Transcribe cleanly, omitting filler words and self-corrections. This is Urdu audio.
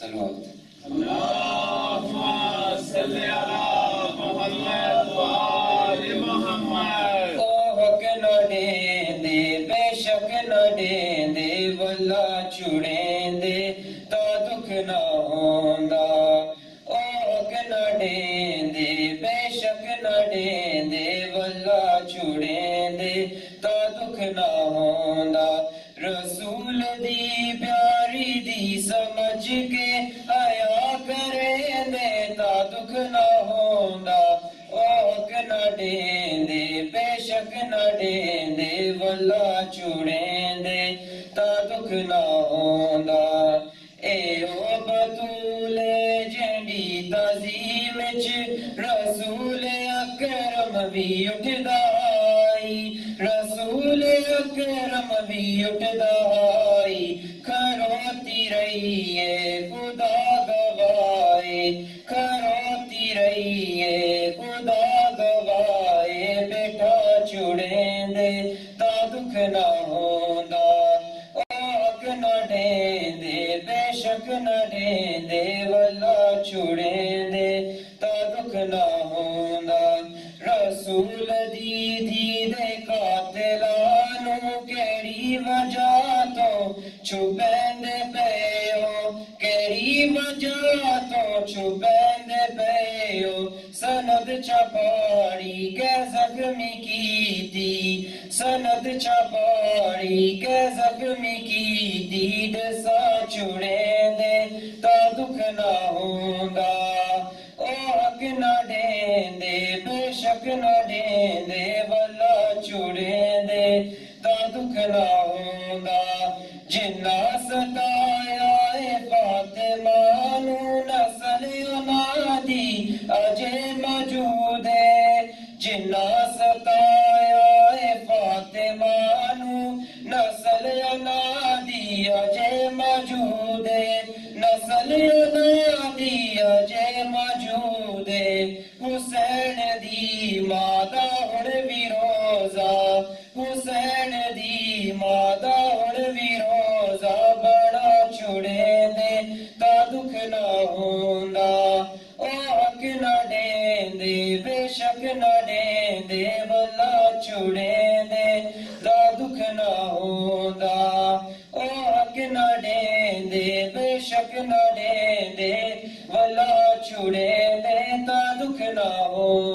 اللہم صلی علی محمد و آل محمد. حق نہ دیں دے بے شک نہ دیں دے واللہ چھڑیں دے تا دکھ نہ ہوندا. حق نہ دیں دے بے شک نہ دیں دے واللہ چھڑیں دے تا دکھ نہ ہوندا. رسول دی پیاری دی سمجھ کے حیا کریں دے تا دکھ نہ ہوندا. حق نہ دیں دے بے شک نہ دیں دے واللہ چھڑیں دے تا دکھ نہ ہوندا. اے او بطول جنڈی تعظیم چ رسول اکرم بھی اٹھدا آئی. رسول اکرم بھی اٹھدا آئی. کھروتی رہی ہے خدا گواہے. کھروتی رہی ہے خدا گواہے. بیٹھا چھڑیں دے تا دکھ نہ ہوندا. حق نہ دیں دے بے شک نہ دیں دے واللہ چھڑیں دے تا دکھ نہ ہوندا. رسول دی دے قاتلانو کیڑی وجہ تو چھپیندے پئے ہو. کیڑی وجہ تو چھپیندے پئے ہو. سند چھپاڑی کے زخمی کیتی. سند چھپاڑی کے زخمی کیتی. دسا چھڑیں دے تا دکھ نہ ہوندا. حق نہ دیں دے بے شک نہ دیں دے واللہ چھڑیں دے تا دکھ نہ ہوندا. جنہ ستایا اے فاطمہ نو نسل انادی اجے موجود ہے. جنہ ستایا اے فاطمہ نو نسل انادی اجے موجود ہے. نسل انادی اجے موجود ہے. حسین دی مادا ہن بھی روزہ. حسین دی مادا ہن بھی روزہ. بڑا چھڑیں دے تا دکھ نہ ہوندا. حق نہ دیں دے بے شک نہ دیں دے واللہ چھڑیں دے تا دکھ نہ ہوندا. حق نہ دیں دے بے شک نہ دیں دے واللہ چھڑیں دے تا دکھ نہ ہوندا.